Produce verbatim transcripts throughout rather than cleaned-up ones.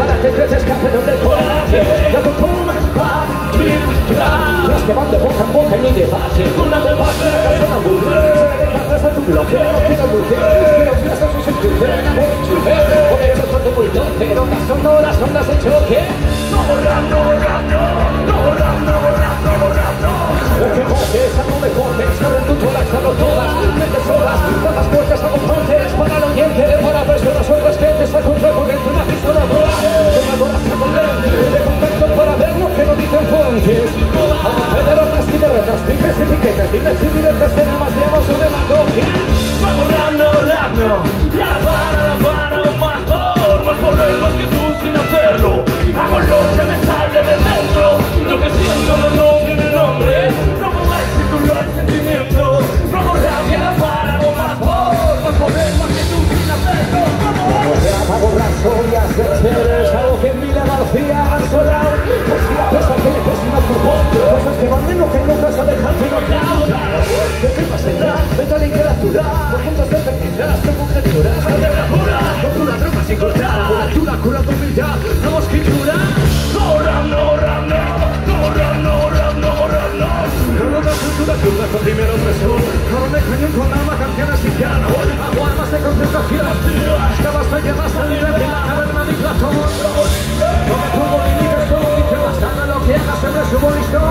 para que creces campeón del coraje. La toma para mientras las que van de boca en boca y no de base. Una de base, la persona burla. Se tu bloqueo, no quiero bloqueo. Quiero que las cosas se crucen. Por eso todo muy tonto. Ondas sonoras, ondas de choque. No borrando, borrando, no borrando, borrando, borrando. Lo que coges, no me coges. Abre tu tórax, hago todas. Mentes solas, todas puertas hago frontes. Para el oyente, para personas otras gentes. Al contrario, dentro una pistola dura. Una dura se convierte. De contacto para ver lo que no dicen fuentes. A de derrotas y derrotas, piques y piquetes. Dimes y directas, tenemos de amos o demagogia. Va borrando, borrando. La para, la para, un más por. Más por más que tú sin hacerlo. Hago lo que me sale de dentro. Lo que siento no, no tiene nombre. No mováis si tú no hay sentimiento. No rabia, la para, un más por. Más por más que tú sin hacerlo. Hago borratorias de seres, algo que en Vila García han solado. Poesía pesa que le pesa tu voz. Cosas que van menos que nunca se dejan sin notado. ¿De qué más tendrás? Mental y literatura. Por puntos de felicidad, de conjeturas. De la pura, locura, droga sin cortar. Curatura, cura tu humildad, nueva escritura. Borrando, borrando, borrando, borrando, borrando. Cada una cultura cruda con primero opresor. Coro de cañón con alma, canciones y piano. Aguadas de concentración. Estabas me llevas a nivel de la caverna de Platón. No me pongo límites, solo dice bastante lo que hagas, se me subo listón.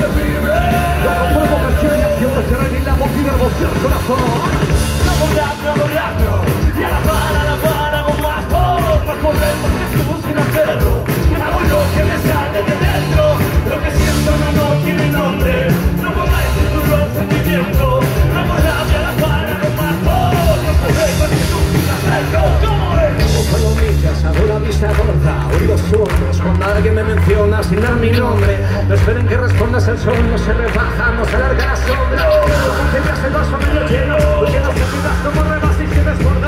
Yo conformo canción y acción, que reír la voz y la emoción, corazón. No borrando, borrando, y a la para, la para, con más por. Más corremos que tú sin hacerlo. Hago lo que me sale de dentro. Lo que siento no, no tiene nombre. No pongáis en tu rol sentimiento. No borrando, a la para, con más por. Más corremos que tú sin hacerlo. Palomillas, hago la vista gorda, oídos sordos cuando alguien me menciona sin dar mi nombre. No esperen que respondas, el sol no se rebaja, no se alarga la sombra. Que ya se va sobre el lleno, porque no se olvidas como rebas y si desbordas.